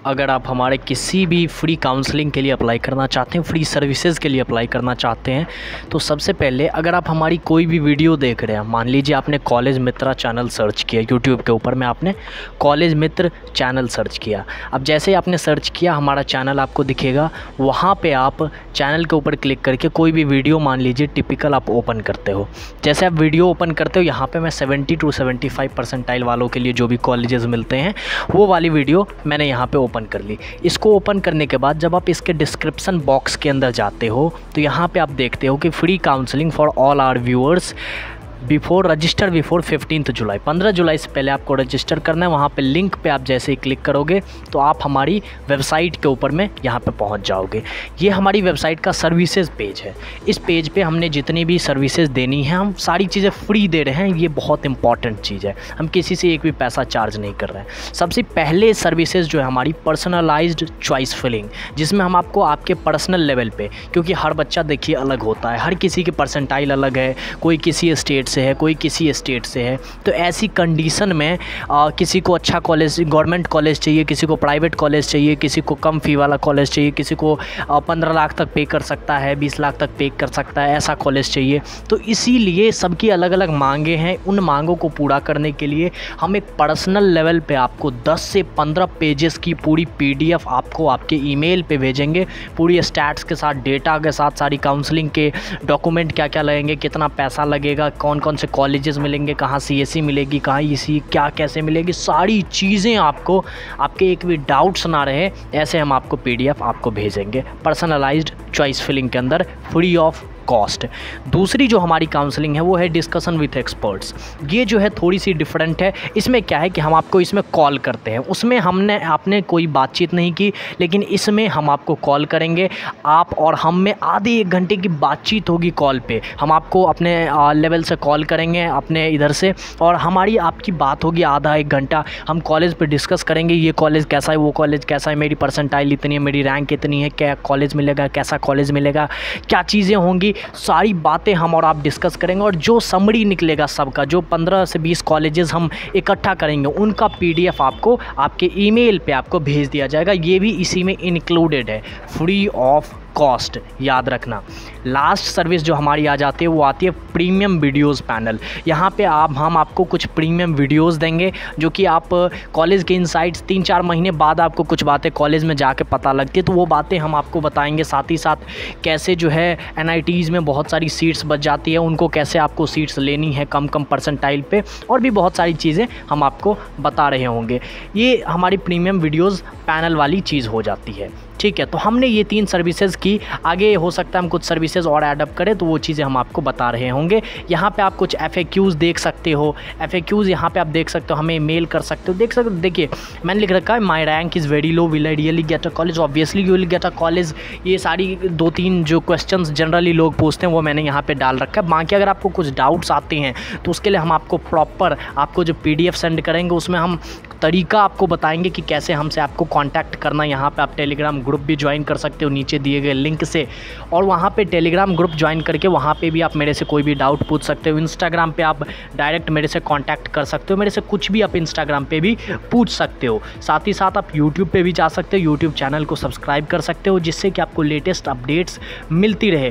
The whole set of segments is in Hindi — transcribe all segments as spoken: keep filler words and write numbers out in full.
अगर आप हमारे किसी भी फ्री काउंसलिंग के लिए अप्लाई करना चाहते हैं, फ्री सर्विसेज के लिए अप्लाई करना चाहते हैं, तो सबसे पहले अगर आप हमारी कोई भी वीडियो देख रहे हैं, मान लीजिए आपने कॉलेज मित्र चैनल सर्च किया यूट्यूब के ऊपर में, आपने कॉलेज मित्र चैनल सर्च किया। अब जैसे ही आपने सर्च किया हमारा चैनल आपको दिखेगा, वहाँ पे आप चैनल के ऊपर क्लिक करके कोई भी वीडियो मान लीजिए टिपिकल आप ओपन करते हो। जैसे आप वीडियो ओपन करते हो, यहाँ पे मैं seventy two seventy five percentile वालों के लिए जो भी कॉलेजेस मिलते हैं वो वाली वीडियो मैंने यहाँ पे ओपन कर ली। इसको ओपन करने के बाद जब आप इसके डिस्क्रिप्शन बॉक्स के अंदर जाते हो तो यहाँ पे आप देखते हो कि free counselling for all our viewers before register before fifteenth July, पंद्रह जुलाई से पहले आपको रजिस्टर करना है। वहाँ पे लिंक पे आप जैसे ही क्लिक करोगे तो आप हमारी वेबसाइट के ऊपर में यहाँ पे पहुँच जाओगे। ये हमारी वेबसाइट का सर्विसेज पेज है। इस पेज पे हमने जितनी भी सर्विसेज देनी है हम सारी चीज़ें फ्री दे रहे हैं। ये बहुत इंपॉर्टेंट चीज़ है, हम किसी से एक भी पैसा चार्ज नहीं कर रहे हैं। सबसे पहले सर्विसेज जो है हमारी पर्सनलाइज्ड चॉइस फिलिंग, जिसमें हम आपको आपके पर्सनल लेवल पे, क्योंकि हर बच्चा देखिए अलग होता है, हर किसी की परसेंटाइल अलग है, कोई किसी स्टेट से है, कोई किसी स्टेट से है। तो ऐसी कंडीशन में आ, किसी को अच्छा कॉलेज गवर्नमेंट कॉलेज चाहिए, किसी को प्राइवेट कॉलेज चाहिए, किसी को कम फ़ी वाला कॉलेज चाहिए, किसी को पंद्रह लाख तक पे कर सकता है, बीस लाख तक पे कर सकता है, ऐसा कॉलेज चाहिए। तो इसीलिए सबकी अलग अलग मांगे हैं। उन मांगों को पूरा करने के लिए हम एक पर्सनल लेवल पे आपको दस से पंद्रह पेजेस की पूरी पीडीएफ आपको आपके ईमेल पे भेजेंगे, पूरी स्टैट्स के साथ, डेटा के साथ, सारी काउंसलिंग के डॉक्यूमेंट क्या क्या लगेंगे, कितना पैसा लगेगा, कौन कौन से कॉलेजेस मिलेंगे, कहाँ सीएससी मिलेगी, कहाँ ईसी क्या कैसे मिलेगी, सारी चीज़ें आपको, आपके एक भी डाउट्स ना रहे ऐसे हम आपको पीडीएफ आपको भेजेंगे पर्सनलाइज्ड चॉइस फिलिंग के अंदर फ्री ऑफ कॉस्ट। दूसरी जो हमारी काउंसलिंग है वो है डिस्कशन विथ एक्सपर्ट्स। ये जो है थोड़ी सी डिफरेंट है। इसमें क्या है कि हम आपको इसमें कॉल करते हैं, उसमें हमने आपने कोई बातचीत नहीं की, लेकिन इसमें हम आपको कॉल करेंगे, आप और हम में आधे एक घंटे की बातचीत होगी कॉल पे। हम आपको अपने लेवल से कॉल करेंगे अपने इधर से, और हमारी आपकी बात होगी आधा एक घंटा। हम कॉलेज पे डिस्कस करेंगे, ये कॉलेज कैसा है, वो कॉलेज कैसा है, मेरी परसेंटाइल इतनी है, मेरी रैंक इतनी है, क्या कॉलेज मिलेगा, कैसा कॉलेज मिलेगा, क्या चीज़ें होंगी, सारी बातें हम और आप डिस्कस करेंगे। और जो समरी निकलेगा सबका, जो पंद्रह से बीस कॉलेजेस हम इकट्ठा करेंगे, उनका पीडीएफ आपको आपके ईमेल पे आपको भेज दिया जाएगा। ये भी इसी में इंक्लूडेड है, फ्री ऑफ कॉस्ट, याद रखना। लास्ट सर्विस जो हमारी आ जाती है वो आती है प्रीमियम वीडियोस पैनल। यहाँ पे आप हम आपको कुछ प्रीमियम वीडियोस देंगे जो कि आप कॉलेज के इनसाइट्स, तीन चार महीने बाद आपको कुछ बातें कॉलेज में जाके पता लगती है तो वो बातें हम आपको बताएंगे। साथ ही साथ कैसे जो है एनआईटीज़ में बहुत सारी सीट्स बच जाती है, उनको कैसे आपको सीट्स लेनी है कम कम परसेंटाइल पे, और भी बहुत सारी चीज़ें हम आपको बता रहे होंगे। ये हमारी प्रीमियम वीडियोज़ पैनल वाली चीज़ हो जाती है। ठीक है, तो हमने ये तीन सर्विसेज की, आगे हो सकता है हम कुछ सर्विसेज और ऐड अप करें तो वो चीज़ें हम आपको बता रहे होंगे। यहाँ पे आप कुछ एफएक्यूज़ देख सकते हो, एफएक्यूज़ यहाँ पे आप देख सकते हो, हमें मेल कर सकते हो, देख सकते हो। देखिए मैंने लिख रखा है my rank is very low, will I really get a college, obviously you will get a college. ये सारी दो तीन जो क्वेश्चंस जनरली लोग पूछते हैं वो मैंने यहाँ पे डाल रखा है। बाकी अगर आपको कुछ डाउट्स आते हैं तो उसके लिए हम आपको प्रॉपर आपको जो पीडीएफ सेंड करेंगे उसमें हम तरीका आपको बताएंगे कि कैसे हमसे आपको कांटेक्ट करना। यहाँ पे आप टेलीग्राम ग्रुप भी ज्वाइन कर सकते हो नीचे दिए गए लिंक से, और वहाँ पे टेलीग्राम ग्रुप ज्वाइन करके वहाँ पे भी आप मेरे से कोई भी डाउट पूछ सकते हो। इंस्टाग्राम पे आप डायरेक्ट मेरे से कांटेक्ट कर सकते हो, मेरे से कुछ भी आप इंस्टाग्राम पे भी पूछ सकते हो। साथ ही साथ आप यूट्यूब पे भी जा सकते हो, यूट्यूब चैनल को सब्सक्राइब कर सकते हो जिससे कि आपको लेटेस्ट अपडेट्स मिलती रहे।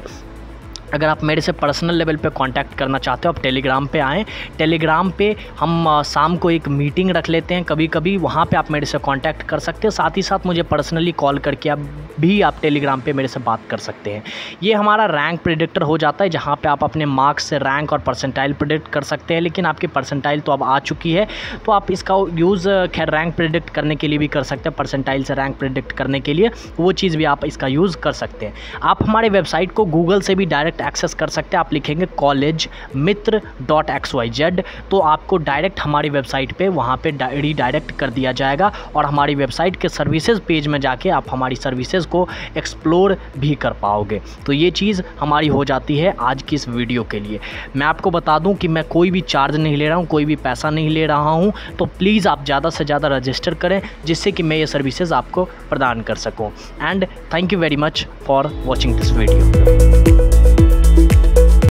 अगर आप मेरे से पर्सनल लेवल पे कांटेक्ट करना चाहते हो आप टेलीग्राम पे आएँ। टेलीग्राम पे हम शाम को एक मीटिंग रख लेते हैं कभी कभी, वहाँ पे आप मेरे से कांटेक्ट कर सकते हो। साथ ही साथ मुझे पर्सनली कॉल करके आप भी आप टेलीग्राम पे मेरे से बात कर सकते हैं। ये हमारा रैंक प्रेडिक्टर हो जाता है जहाँ पे आप अपने मार्क्स से रैंक और परसेंटाइल प्रेडिक्ट कर सकते हैं। लेकिन आपकी परसेंटाइल तो अब आ चुकी है तो आप इसका यूज़ खैर रैंक प्रेडिक्ट करने के लिए भी कर सकते हैं, परसेंटाइल से रैंक प्रेडिक्ट करने के लिए वो चीज़ भी आप इसका यूज़ कर सकते हैं। आप हमारे वेबसाइट को गूगल से भी डायरेक्ट एक्सेस कर सकते हैं। आप लिखेंगे college Mitra dot X Y Z तो आपको डायरेक्ट हमारी वेबसाइट पे वहाँ पे रीडायरेक्ट कर दिया जाएगा, और हमारी वेबसाइट के सर्विसेज पेज में जाके आप हमारी सर्विसेज को एक्सप्लोर भी कर पाओगे। तो ये चीज़ हमारी हो जाती है आज की इस वीडियो के लिए। मैं आपको बता दूं कि मैं कोई भी चार्ज नहीं ले रहा हूँ, कोई भी पैसा नहीं ले रहा हूँ, तो प्लीज़ आप ज़्यादा से ज़्यादा रजिस्टर करें जिससे कि मैं ये सर्विसेज आपको प्रदान कर सकूँ। And thank you very much for watching this video.